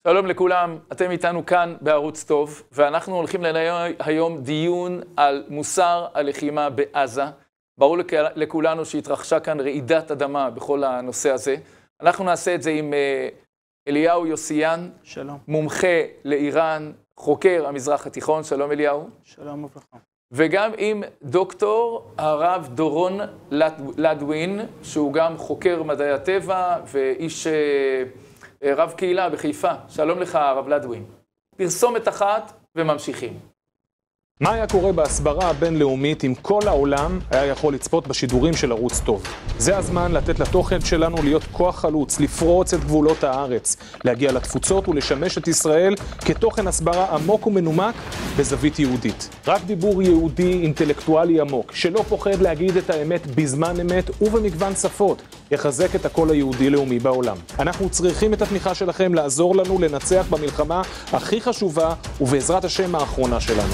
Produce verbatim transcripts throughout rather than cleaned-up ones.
שלום לכולם, אתם איתנו כאן בערוץ טוב, ואנחנו הולכים לנהל היום דיון על מוסר הלחימה בעזה. ברור לכולנו שהתרחשה כאן רעידת אדמה בכל הנושא הזה. אנחנו נעשה את זה עם אליהו יוסיאן, שלום. מומחה לאיראן, חוקר המזרח התיכון. שלום אליהו. שלום וברכה. וגם עם דוקטור הרב דורון לדווין, שהוא גם חוקר מדעי הטבע ואיש רב קהילה בחיפה. שלום לך הרב לדווין. פרסומת אחת וממשיכים. מה היה קורה בהסברה הבינלאומית אם כל העולם היה יכול לצפות בשידורים של ערוץ טוב? זה הזמן לתת לתוכן שלנו להיות כוח חלוץ, לפרוץ את גבולות הארץ, להגיע לתפוצות ולשמש את ישראל כתוכן הסברה עמוק ומנומק בזווית יהודית. רק דיבור יהודי אינטלקטואלי עמוק, שלא פוחד להגיד את האמת בזמן אמת ובמגוון שפות, יחזק את הקול היהודי לאומי בעולם. אנחנו צריכים את התמיכה שלכם לעזור לנו לנצח במלחמה הכי חשובה ובעזרת השם האחרונה שלנו.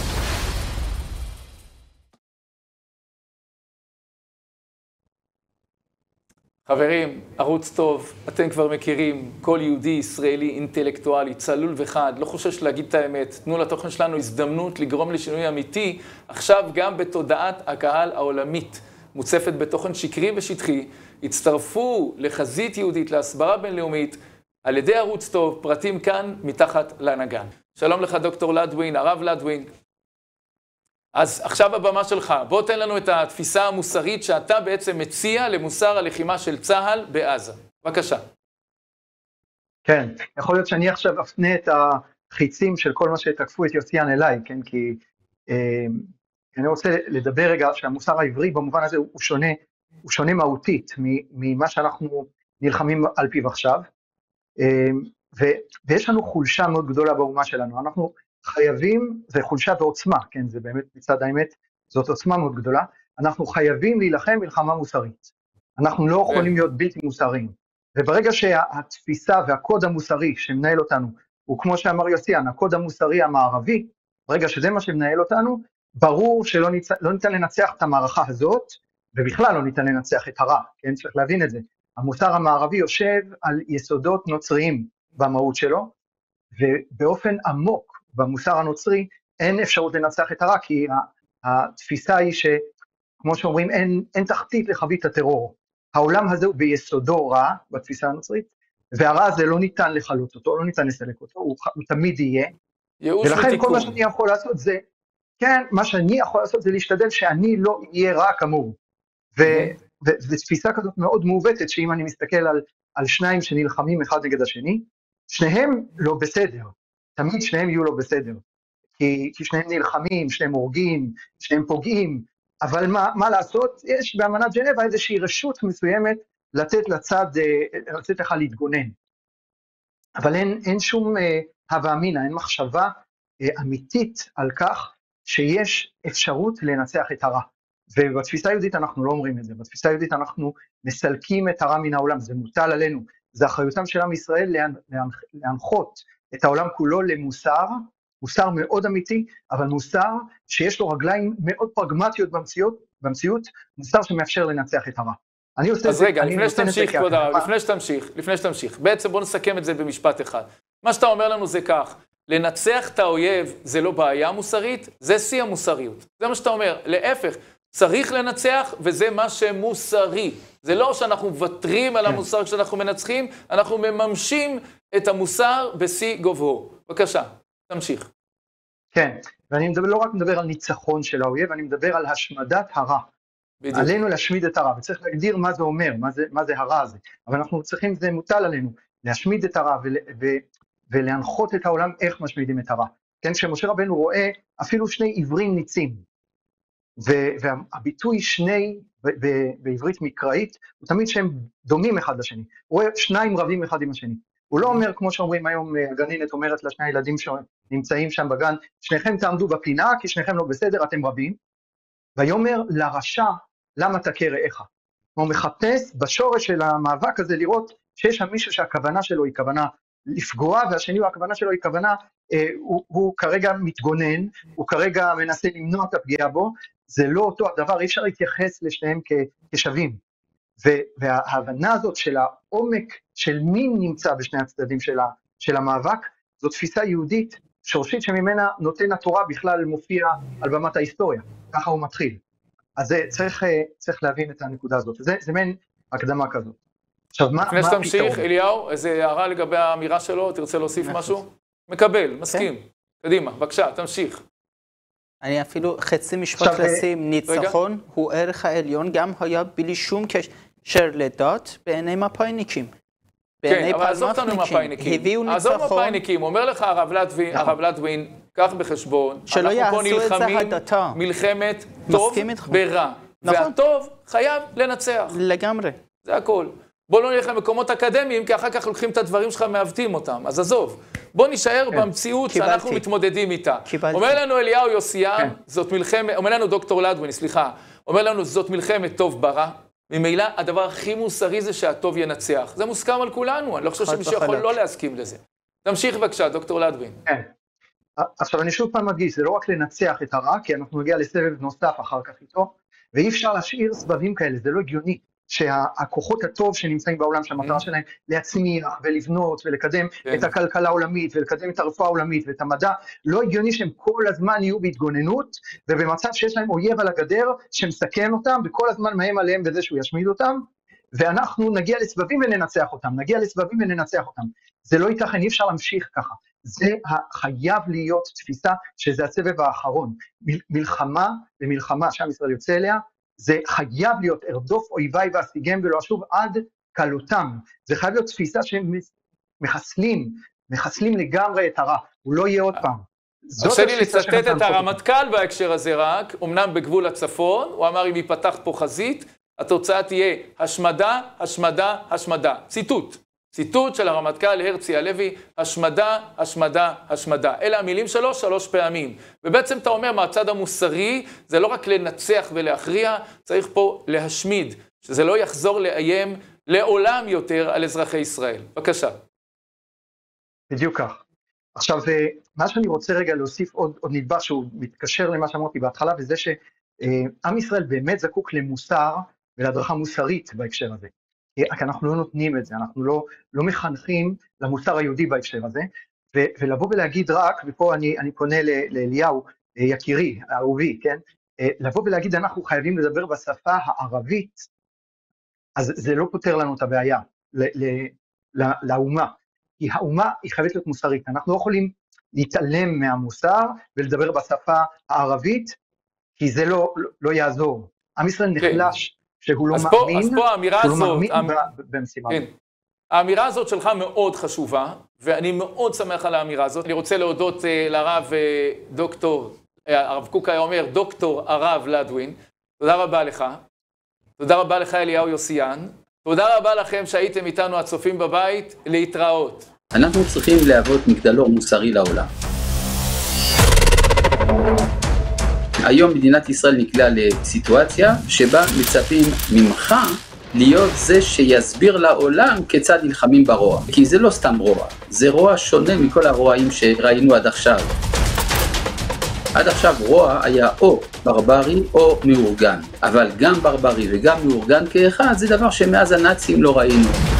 חברים, ערוץ טוב, אתם כבר מכירים, כל יהודי ישראלי אינטלקטואלי, צלול וחד, לא חושש להגיד את האמת, תנו לתוכן שלנו הזדמנות לגרום לשינוי אמיתי, עכשיו גם בתודעת הקהל העולמית, מוצפת בתוכן שקרי ושטחי, הצטרפו לחזית יהודית, להסברה בינלאומית, על ידי ערוץ טוב, פרטים כאן מתחת לנגן. שלום לך דוקטור לדווין, הרב לדווין. אז עכשיו הבמה שלך, בוא תן לנו את התפיסה המוסרית שאתה בעצם מציע למוסר הלחימה של צה"ל בעזה. בבקשה. כן, יכול להיות שאני עכשיו אפנה את החיצים של כל מה שתקפו את יוסיאן אליי, כן, כי אה, אני רוצה לדבר רגע שהמוסר העברי במובן הזה הוא שונה, הוא שונה מהותית ממה שאנחנו נלחמים על פיו עכשיו, אה, ו, ויש לנו חולשה מאוד גדולה באומה שלנו, אנחנו חייבים, זה חולשה ועוצמה, כן, זה באמת מצד האמת, זאת עוצמה מאוד גדולה, אנחנו חייבים להילחם מלחמה מוסרית, אנחנו לא יכולים להיות בלתי מוסריים, וברגע שהתפיסה והקוד המוסרי שמנהל אותנו, הוא כמו שאמר יוסיאן, הקוד המוסרי המערבי, ברגע שזה מה שמנהל אותנו, ברור שלא ניתן, לא ניתן לנצח את המערכה הזאת, ובכלל לא ניתן לנצח את הרע, כן, צריך להבין את זה, המוסר המערבי יושב על יסודות נוצריים במהות שלו, ובאופן עמוק, במוסר הנוצרי, אין אפשרות לנצח את הרע, כי התפיסה היא שכמו שאומרים, אין, אין תחתית לחבית הטרור. העולם הזה הוא ביסודו רע, בתפיסה הנוצרית, והרע הזה לא ניתן לחלות אותו, לא ניתן לסלק אותו, הוא, הוא תמיד יהיה. ולכן ותיקון. כל מה שאני יכול לעשות זה, כן, מה שאני יכול לעשות זה להשתדל שאני לא אהיה רע כמוהו. וזו תפיסה כזאת מאוד מעוותת, שאם אני מסתכל על, על שניים שנלחמים אחד נגד השני, שניהם לא בסדר. תמיד שניהם יהיו לו בסדר, כי, כי שניהם נלחמים, שניהם הורגים, שניהם פוגעים, אבל מה, מה לעשות? יש באמנת ג'נבה איזושהי רשות מסוימת לתת לצד, לתת לך להתגונן. אבל אין, אין שום אה, הווה אמינה, אין מחשבה אה, אמיתית על כך שיש אפשרות לנצח את הרע. ובתפיסה היהודית אנחנו לא אומרים את זה, בתפיסה היהודית אנחנו מסלקים את הרע מן העולם, זה מוטל עלינו, זה אחריותם של עם ישראל להנח, להנחות, את העולם כולו למוסר, מוסר מאוד אמיתי, אבל מוסר שיש לו רגליים מאוד פרגמטיות במציאות, במציאות מוסר שמאפשר לנצח את הרע. אני עושה אז רגע, לפני שתמשיך, כבוד הרב, לפני שתמשיך, לפני שתמשיך, בעצם בוא נסכם את זה במשפט אחד. מה שאתה אומר לנו זה כך, לנצח את האויב זה לא בעיה מוסרית, זה שיא המוסריות. זה מה שאתה אומר, להפך, צריך לנצח וזה מה שמוסרי. זה לא שאנחנו מוותרים על המוסר כשאנחנו מנצחים, אנחנו מממשים את המוסר בשיא גובהו. בבקשה, תמשיך. כן, ואני מדבר, לא רק מדבר על ניצחון של האויב, אני מדבר על השמדת הרע. בדיוק. עלינו להשמיד את הרע, וצריך להגדיר מה זה אומר, מה זה, מה זה הרע הזה. אבל אנחנו צריכים, זה מוטל עלינו, להשמיד את הרע ול, ו, ולהנחות את העולם איך משמידים את הרע. כן, כשמשה רבנו רואה אפילו שני עיוורים ניצים, והביטוי שני בעברית מקראית, הוא תמיד שהם דומים אחד לשני, הוא רואה שניים רבים אחד עם השני, הוא לא אומר כמו שאומרים היום, הגננת אומרת לשני הילדים שנמצאים שם בגן, שניכם תעמדו בפינה כי שניכם לא בסדר, אתם רבים, ויאמר לרשע, למה תכה רעך? הוא מחפש בשורש של המאבק הזה לראות שיש שם מישהו שהכוונה שלו היא כוונה לפגוע, והשני הכוונה שלו היא כוונה, אה, הוא, הוא כרגע מתגונן, הוא כרגע מנסה למנוע את הפגיעה בו, זה לא אותו הדבר, אי אפשר להתייחס לשניהם כשווים. וההבנה הזאת של העומק של מי נמצא בשני הצדדים של, ה, של המאבק, זו תפיסה יהודית שורשית שממנה נותן התורה בכלל מופיע על במת ההיסטוריה, ככה הוא מתחיל. אז זה, צריך, צריך להבין את הנקודה הזאת, זה, זה מעין הקדמה כזאת. עכשיו, מה, לפני מה שתמשיך, הפתרון? אליהו, איזו הערה לגבי האמירה שלו, תרצה להוסיף משהו? מקבל, מסכים. קדימה, בבקשה, תמשיך. אני אפילו חצי משפט עכשיו, לשים, ניצחון הוא ערך העליון, גם היה בלי שום קשר לדת בעיני מפאיניקים. כן, אבל עזוב אותנו עם מפאיניקים. הביאו עזוב ניצחון. מפאיניקים, אומר לך הרב לטווין, הרב לטווין, קח בחשבון, שלא אנחנו פה יעשו את זה נלחמים הדתה. מלחמת טוב מסכים איתך. ברע. נכון. והטוב חייב לנצח. לגמרי. זה הכל. בוא לא נלך למקומות אקדמיים, כי אחר כך לוקחים את הדברים שלך, מעוותים אותם. אז עזוב. בוא נשאר כן. במציאות קיבלתי. שאנחנו מתמודדים איתה. קיבלתי. אומר לנו אליהו יוסיאן, כן. זאת מלחמת, אומר לנו דוקטור לטווין, סליחה, אומר לנו זאת מלחמת טוב ברע. ממילא הדבר הכי מוסרי זה שהטוב ינצח. זה מוסכם על כולנו, אני לא חושב חד שמישהו יכול וחלק. לא להסכים לזה. תמשיך בבקשה, דוקטור לטווין. כן. עכשיו אני שוב פעם מדגיש, זה לא רק לנצח את הרע, כי אנחנו נגיע לסבב נוסף אחר כך איתו, ואי אפשר להשאיר סבבים כאלה, זה לא הגיוני שהכוחות הטוב שנמצאים בעולם, שהמטרה שלהם להצמיח ולבנות ולקדם את הכלכלה העולמית ולקדם את הרפואה העולמית ואת המדע, לא הגיוני שהם כל הזמן יהיו בהתגוננות, ובמצב שיש להם אויב על הגדר שמסכן אותם, וכל הזמן מהם עליהם בזה שהוא ישמיד אותם, ואנחנו נגיע לסבבים וננצח אותם, נגיע לסבבים וננצח אותם. זה לא ייתכן, אי אפשר להמשיך ככה. זה חייב להיות תפיסה שזה הסבב האחרון. מ- מלחמה ומלחמה שעם ישראל יוצא אליה, זה חייב להיות ארדוף אויביי ואשיגם ולא אשוב עד כלותם. זה חייב להיות תפיסה שמחסלים, מחסלים לגמרי את הרע. הוא לא יהיה עוד פעם. הרשה לי לצטט את הרמטכ"ל בהקשר הזה רק, אמנם בגבול הצפון, הוא אמר אם ייפתח פה חזית, התוצאה תהיה השמדה, השמדה, השמדה. ציטוט. ציטוט של הרמטכ"ל הרצי הלוי, השמדה, השמדה, השמדה. אלה המילים שלו שלוש פעמים. ובעצם אתה אומר מהצד המוסרי, זה לא רק לנצח ולהכריע, צריך פה להשמיד, שזה לא יחזור לאיים לעולם יותר על אזרחי ישראל. בבקשה. בדיוק כך. עכשיו, מה שאני רוצה רגע להוסיף עוד, עוד נדבך שהוא מתקשר למה שאמרתי בהתחלה, וזה שעם ישראל באמת זקוק למוסר ולהדרכה מוסרית בהקשר הזה. כי אנחנו לא נותנים את זה, אנחנו לא, לא מחנכים למוסר היהודי בהקשר הזה, ו, ולבוא ולהגיד רק, ופה אני, אני פונה לאליהו, יקירי, אהובי, כן? לבוא ולהגיד אנחנו חייבים לדבר בשפה הערבית, אז זה לא פותר לנו את הבעיה ל, ל, ל, לאומה, כי האומה היא חייבת להיות מוסרית, אנחנו לא יכולים להתעלם מהמוסר ולדבר בשפה הערבית, כי זה לא, לא, לא יעזור. עם ישראל נחלש, שהוא לא מאמין, אז פה האמירה שהוא לא הזאת, מאמין האמ... במשימה. כן. האמירה הזאת שלך מאוד חשובה, ואני מאוד שמח על האמירה הזאת. אני רוצה להודות uh, לרב uh, דוקטור, uh, הרב קוק היה אומר, דוקטור הרב לטווין. תודה רבה לך. תודה רבה לך אליהו יוסיאן. תודה רבה לכם שהייתם איתנו הצופים בבית. להתראות. אנחנו צריכים להוות מגדלור מוסרי לעולם. היום מדינת ישראל נקלעה לסיטואציה שבה מצפים ממך להיות זה שיסביר לעולם כיצד נלחמים ברוע. כי זה לא סתם רוע, זה רוע שונה מכל הרועים שראינו עד עכשיו. עד עכשיו רוע היה או ברברי או מאורגן, אבל גם ברברי וגם מאורגן כאחד זה דבר שמאז הנאצים לא ראינו.